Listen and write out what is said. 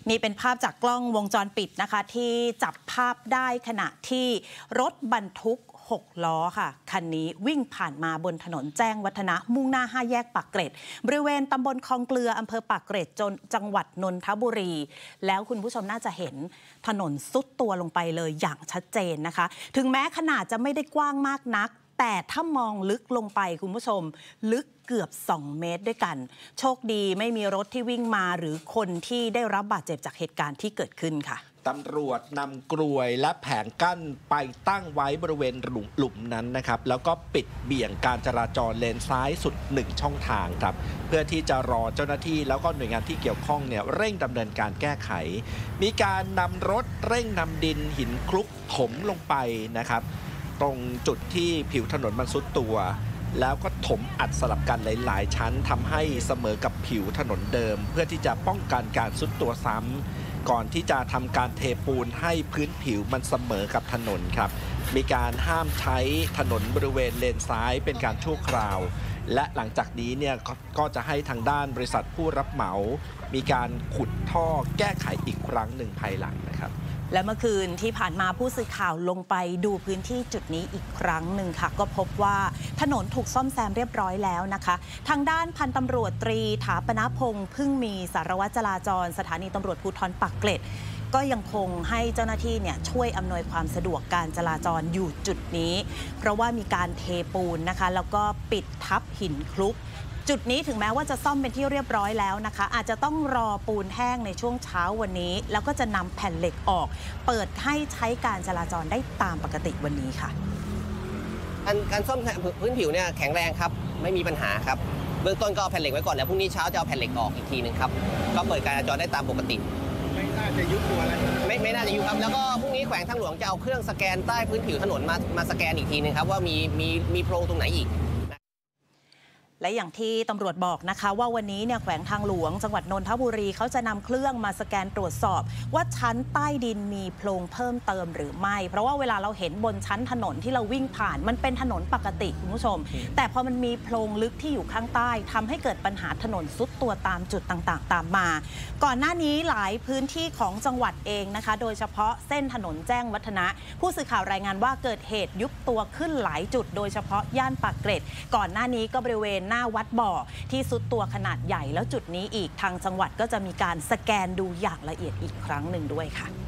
นี่เป็นภาพจากกล้องวงจรปิดนะคะที่จับภาพได้ขณะที่รถบรรทุก6 ล้อค่ะคันนี้วิ่งผ่านมาบนถนนแจ้งวัฒนะมุ่งหน้า5 แยกปากเกร็ดบริเวณตำบลคลองเกลืออำเภอปากเกร็ดจังหวัดนนทบุรีแล้วคุณผู้ชมน่าจะเห็นถนนซุดตัวลงไปเลยอย่างชัดเจนนะคะถึงแม้ขนาดจะไม่ได้กว้างมากนักแต่ถ้ามองลึกลงไปคุณผู้ชมลึกเกือบ2 เมตรด้วยกันโชคดีไม่มีรถที่วิ่งมาหรือคนที่ได้รับบาดเจ็บจากเหตุการณ์ที่เกิดขึ้นค่ะตำรวจนำกลวยและแผงกั้นไปตั้งไว้บริเวณหลุมนั้นนะครับแล้วก็ปิดเบี่ยงการจราจรเลนซ้ายสุด1 ช่องทางครับเพื่อที่จะรอเจ้าหน้าที่แล้วก็หน่วยงานที่เกี่ยวข้องเนี่ยเร่งดำเนินการแก้ไขมีการนำรถเร่งนำดินหินคลุกถมลงไปนะครับตรงจุดที่ผิวถนนมันซุดตัวแล้วก็ถมอัดสลับกันหลายๆชั้นทำให้เสมอกับผิวถนนเดิมเพื่อที่จะป้องกันการซุดตัวซ้ำก่อนที่จะทำการเทปูนให้พื้นผิวมันเสมอกับถนนครับมีการห้ามใช้ถนนบริเวณเลนซ้ายเป็นการชั่วคราวและหลังจากนี้เนี่ยก็จะให้ทางด้านบริษัทผู้รับเหมามีการขุดท่อแก้ไขอีกครั้งหนึ่งภายหลังนะครับและเมื่อคืนที่ผ่านมาผู้สื่อข่าวลงไปดูพื้นที่จุดนี้อีกครั้งหนึ่งค่ะก็พบว่าถนนถูกซ่อมแซมเรียบร้อยแล้วนะคะทางด้านพันตำรวจตรีถาปนพงษ์พึ่งมีสารวัตรจราจรสถานีตำรวจภูธรปากเกร็ดก็ยังคงให้เจ้าหน้าที่เนี่ยช่วยอำนวยความสะดวกการจราจรอยู่จุดนี้เพราะว่ามีการเทปูนนะคะแล้วก็ปิดทับหินคลุกจุดนี้ถึงแม้ว่าจะซ่อมเป็นที่เรียบร้อยแล้วนะคะอาจจะต้องรอปูนแห้งในช่วงเช้าวันนี้แล้วก็จะนำแผ่นเหล็กออกเปิดให้ใช้การจราจรได้ตามปกติวันนี้ค่ะการซ่อมพื้นผิวเนี่ยแข็งแรงครับไม่มีปัญหาครับเบื้องต้นก็เอาแผ่นเหล็กไว้ก่อนแล้วพรุ่งนี้เช้าจะเอาแผ่นเหล็กออกอีกทีนึงครับก็เปิดการจราจรได้ตามปกติไม่น่าจะยุบตัวอะไรไม่น่าจะยุบครับแล้วก็พรุ่งนี้แขวงทางหลวงจะเอาเครื่องสแกนใต้พื้นผิวถนนมาสแกนอีกทีนึงครับว่ามีโพรงตรงไหนอีกและอย่างที่ตำรวจบอกนะคะว่าวันนี้เนี่ยแขวงทางหลวงจังหวัดนนทบุรีเขาจะนำเครื่องมาสแกนตรวจสอบว่าชั้นใต้ดินมีโพรงเพิ่มเติมหรือไม่เพราะว่าเวลาเราเห็นบนชั้นถนนที่เราวิ่งผ่านมันเป็นถนนปกติคุณผู้ชมแต่พอมันมีโพรงลึกที่อยู่ข้างใต้ทำให้เกิดปัญหาถนนซุดตัวตามจุดต่างๆตามมาก่อนหน้านี้หลายพื้นที่ของจังหวัดเองนะคะโดยเฉพาะเส้นถนนแจ้งวัฒนะผู้สื่อข่าวรายงานว่าเกิดเหตุยุบตัวขึ้นหลายจุดโดยเฉพาะย่านปากเกร็ดก่อนหน้านี้ก็บริเวณหน้าวัดบ่อที่ซุดตัวขนาดใหญ่แล้วจุดนี้อีกทางจังหวัดก็จะมีการสแกนดูอย่างละเอียดอีกครั้งหนึ่งด้วยค่ะ